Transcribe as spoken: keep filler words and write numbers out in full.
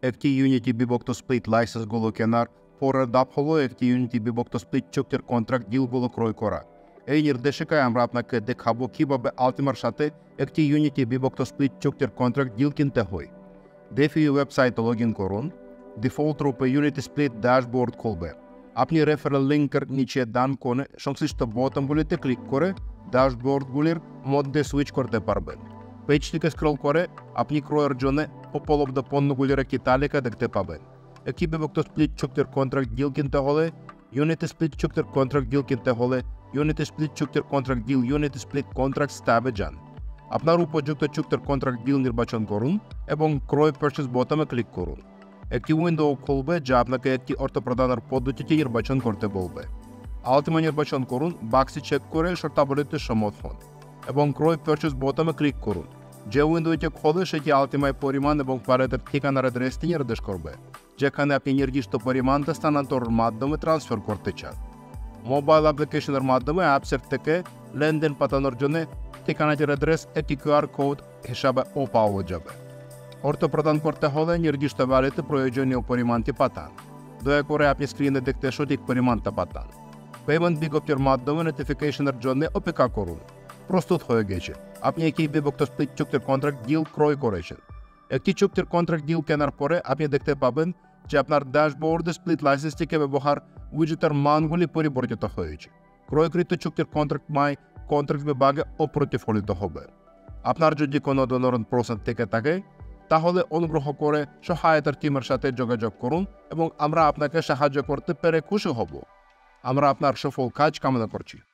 একটি ইউনিটি বিভক্ত স্প্লিট লাইসেন্সগুলো কেনার পরের ধাপ হলো একটি ইউনিটি বিভক্ত স্প্লিট চুক্তির কন্ট্রাক্ট ডিলগুলো ক্রয় করা। এই নির্দেশিকায় আমরা আপনাকে দেখাবো কিভাবে আলটিমার সাথে একটি ইউনিটি বিভক্ত স্প্লিট চুক্তির কন্ট্রাক্ট ডিল কিনতে হয়। ডেফি ওয়েবসাইটে লগ ইন করুন। ডিফল্ট রূপে ইউনিটি স্প্লিট ড্যাশবোর্ড খুলবে। আপনি রেফারেল লিঙ্কের নিচে ডান কোণে সংশ্লিষ্ট বোতামগুলিতে ক্লিক করে ড্যাশবোর্ডগুলির মধ্যে সুইচ করতে পারবেন। পেজটিকে স্ক্রল করে আপনি ক্রয়ের জন্য উপলব্ধ পণ্যগুলির একটি তালিকা দেখতে পাবেন। একটি বিভক্ত স্প্লিট চুক্তির কন্ট্রাক্ট ডিল কিনতে হলে ইউনিটি স্প্লিট চুক্তির কন্ট্রাক্ট ডিল কিনতে হলে ইউনিটি স্প্লিট চুক্তির contract deal unity split contract ট্যাবে যান। আপনার উপযুক্ত চুক্তির কন্ট্রাক্ট ডিল নির্বাচন করুন এবং ক্রয় পারচেজ বোতামে ক্লিক করুন। একটি উইন্ডো খুলবে যা আপনাকে একটি অর্থ প্রদানের পদ্ধতিটি নির্বাচন করতে বলবে। আলটিমা নির্বাচন করুন, বাক্সে চেক করে শর্তাবলীতে সম্মত হন এবং ক্রয় পারচেজ বোতামে ক্লিক করুন। যে উইন্ডোটি খোলে সেটি আলটিমায় পরিমাণ এবং পারেতের ঠিকানার অ্যাড্রেসটি নির্দেশ করবে, যেখানে আপনি নির্দিষ্ট পরিমাণটা স্থানান্তরের মাধ্যমে ট্রান্সফার করতে চান। মোবাইল অ্যাপ্লিকেশনের মাধ্যমে অ্যাপসের থেকে লেনদেন পাঠানোর জন্য ঠিকানাটির অ্যাড্রেস একটি কিউআর কোড হিসাবে ও পাওয়া যাবে। অর্থ প্রদান করতে হলে নির্দিষ্ট বাড়িতে প্রয়োজনীয় পরিমাণটি পাঠান। দয়া করে আপনি স্ক্রিনে দেখতে সঠিক পরিমাণটা পাঠান। পেমেন্ট বিজ্ঞপ্তির মাধ্যমে নোটিফিকেশনের জন্য অপেক্ষা করুন। প্রস্তুত হয়ে গেছে, আপনি একটি বিভক্ত স্প্লিট চুক্তির কন্ট্রাক্ট ডিল ক্রয় করেছেন। একটি চুক্তির কন্ট্রাক্ট ডিল কেনার পরে আপনি দেখতে পাবেন যে আপনার ড্যাশবোর্ডে স্প্লিট লাইসেন্সটিকে ব্যবহার উইজেটের মানগুলি পরিবর্তিত হয়েছে। ক্রয়কৃত চুক্তির কন্ট্রাক্ট মাই কন্ট্রাক্ট বিভাগে অপ্রতিফলিত হবে। আপনার যদি কোনো ধরনের প্রশ্ন থেকে থাকে তাহলে অনুগ্রহ করে সহায়তার টিমের সাথে যোগাযোগ করুন এবং আমরা আপনাকে সাহায্য করতে পেরে খুশি হব। আমরা আপনার সফল কাজ কামনা করছি।